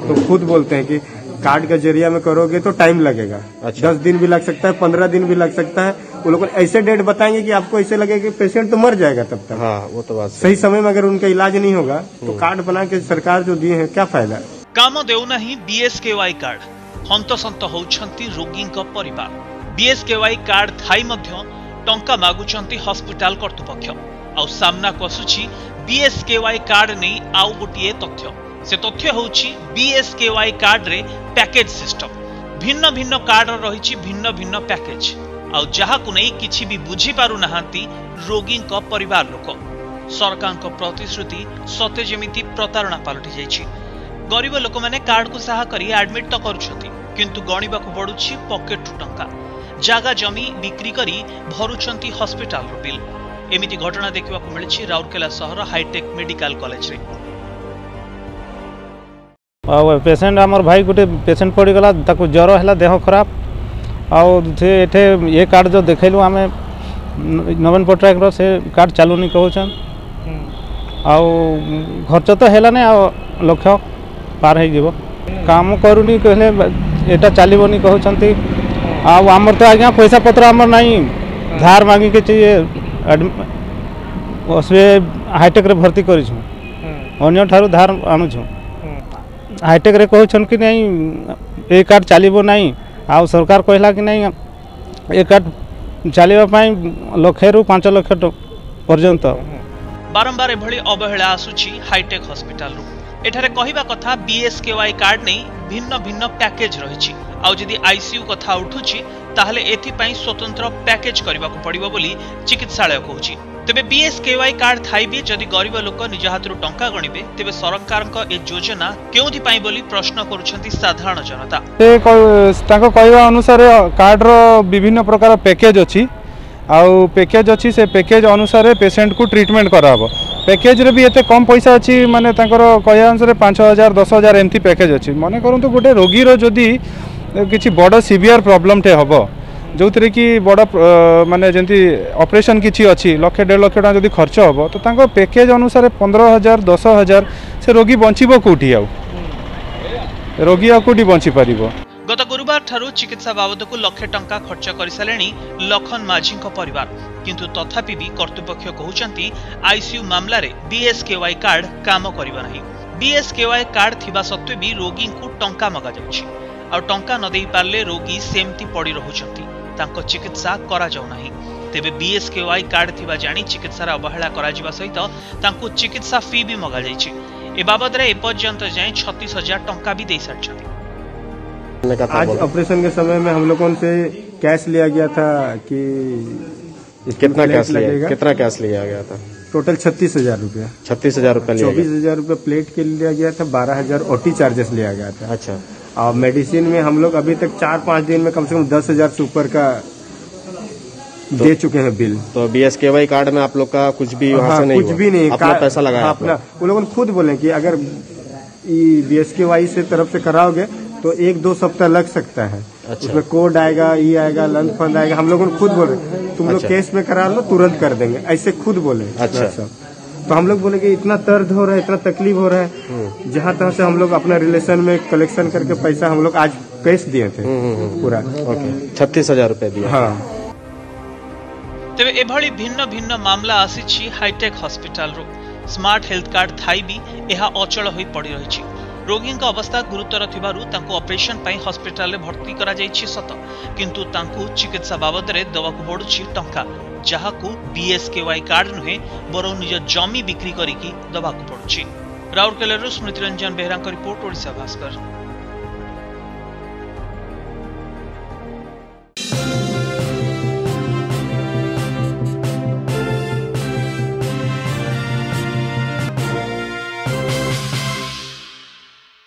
तो खुद बोलते हैं कि कार्ड के जरिया में करोगे तो टाइम लगेगा। अच्छा। 10 दिन भी लग सकता है, 15 दिन भी लग सकता है। वो लोग ऐसे डेट बताएंगे कि आपको ऐसे लगेगा कि पेशेंट तो मर जाएगा तब तक। हाँ, वो तो बात सही समय में अगर उनका इलाज नहीं होगा तो कार्ड बना के सरकार जो दिए हैं क्या फायदा। काम देउना ही बीएसकेवाई कार्ड हंतसंत होउछंती रोगींक परिवार। बीएसकेवाई कार्ड थाई मध्य टंका मागुछंती हॉस्पिटल कर्तृपक्ष। आउ सामना कसुछि बीएसकेवाई कार्ड नै आउ गोटिए तथ्य। से तथ्य होउछि बीएसकेवाई कार्ड रे पैकेज सिस्टम। भिन्न भिन्न कार्ड रहिछि भिन्न भिन्न पैकेज। आउ जहाकु नै किछि भी बुझी पारु नाहांती रोगींक परिवार लोक। सरकारक प्रतिश्रुति सते जेमिति प्रतारणा पालटि जाइछि। गरीब लोक माने कार्ड को साहा करी एडमिट तो करूछंती, किंतु गणिबाकु पडुछि पॉकेट टंका। जागा जमी बिक्री करी भरुछंती हॉस्पिटल रो बिल। एमिति घटना देखिबाकु मिलिछि राउरकेला सहर हाईटेक मेडिकल कॉलेज रे। पेसेंट आमर भाई गोटे पेसेंट पड़गला, ताकू ज्वर है, देह खराब। आठे ये कार्ड जो देखलु आम नवीन पट्टनायक से कार्ड चलुनी कहन। खर्च तो है ना लक्ष पार हो काम करूनी कहले एटा चलबनी कहते। आमर तो आज्ञा पैसा पत्र आमर नहीं, धार मांगी के चाहिए हाईटेक रे भर्ती करूँ, अन्य ठारू धार आणुछूँ। हाईटेक रे कहन कि नहीं ए कार्ड चलो ना। आ सरकार कहला कि नहीं ए कार्ड चलवाई 1 लाख रु 5 लाख पर्यंत। बारंबार एभली अवहेला आसुछि हाईटेक हॉस्पिटल रु। एठारे कहिबा कथा बीएसकेवाई कार्ड नै भिन्न भिन्न पैकेज रहिछि। आउ जदि आईसीयू कथा उठुछि ताहले एथि पई स्वतंत्र पैकेज करबाकू पड़िबो बोली चिकित्सालय कहूछि। तेबे बीएसकेवाई कार्ड थाई भी जदि गरीब लोक निज हाथरू टंका गणिबे तेबे सरकारक ए योजना केउथि पई बोली प्रश्न करूछंती साधारण जनता। ताको कहवा अनुसार कार्ड रो विभिन्न प्रकार पैकेज अछि। आउ पैकेज अच्छी से पैकेज अनुसार पेशेंट को ट्रीटमेंट कराब। पैकेज रे भी एते कम पैसा अच्छी माने तांकर कहया अनुसार 5,000 10,000 एमती पैकेज अच्छी। मन करंतु गोटे रोगी रो जदि किछि बड़ सीवियर प्रॉब्लम टे हबो, जो थरे कि बड़ माने जेंती ऑपरेशन किछि अछि 1,00,000 1,50,000 टका जदि खर्च हबो तो तांको पैकेज अनुसार 15,000 10,000 से रोगी बंचिबो कोठी। आउ रोगी आ कोठी बंची परिबो। गत गुरुवार ठारू चिकित्सा बाबद को 1 लाख टंका खर्च कर सारे लखन माझी परिवार, किंतु तथापि भी कर्तृपक्ष कहउचंती आईसीयू मामला रे बीएसकेवाई कार्ड काम करिबा नहीं। बीएसकेवाई कार्ड थिबा सत्वे भी रोगी को टंका मगा जाउछि। आ टंका न देई पारले रोगी सेमती पड़ी रहुचंती, तांको चिकित्सा करा जाउ नाही। तेबे बीएसकेवाई कार्ड थिबा जानी चिकित्सा अवहेला करा जिबा सहित तांको चिकित्सा फी भी मगा जाइछि। ए बाबद रे एपर्यंत जाय 36,000 टंका भी दे सारछंती। आज ऑपरेशन के समय में हम लोगों से कैश लिया गया था कि कितना कैश लिया, कितना कैश लिया गया था? टोटल 36,000 रुपया। 36,000 रुपया लिया गया। 24,000 रुपया प्लेट के लिया गया था, 12,000 ओटी चार्जेस लिया गया था। अच्छा। और मेडिसिन में हम लोग अभी तक 4-5 दिन में कम से कम 10,000 से ऊपर का दे चुके हैं बिल। तो बीएसकेवाई कार्ड में आप लोग का कुछ भी वहाँ से नहीं कुछ भी नहीं, अपना पैसा लगाया अपना। वो लोगों ने खुद बोले कि अगर बीएसकेवाई से तरफ से कराओगे तो 1-2 सप्ताह लग सकता है। अच्छा। उसमें कोड आएगा, ई आएगा, लंच फंड आएगा। हम लोगों ने खुद बोले तुम लोग केस में करा लो, तुरंत कर देंगे, ऐसे खुद बोले। अच्छा। तो हम लोग बोले कि इतना दर्द हो रहा है, इतना तकलीफ हो रहा है, जहाँ तहाँ से हम लोग अपना रिलेशन में कलेक्शन करके पैसा हम लोग आज कैश दिए थे पूरा। 36,000 रुपया दिया। हाँ। तेबे एभली भिन्न भिन्न मामला आसीछि हाईटेक हॉस्पिटल रो। स्मार्ट हेल्थ कार्ड थाई भी यह अचल होई पड़ी रहिछि। रोगी का अवस्था गुरुतर थिबारु तांको ऑपरेशन पई हॉस्पिटल रे भर्ती करा जाइछि सत, किंतु तांको चिकित्सा बाबद रे दवाकु पडुछि टंका, जहाकु बीएसकेवाई कार्ड नुहे बरो निज जमी बिक्री करिकी दवाकु पडुछि। राउरकेला स्मृति रंजन बेहरा का रिपोर्ट, ओडिशा भास्कर।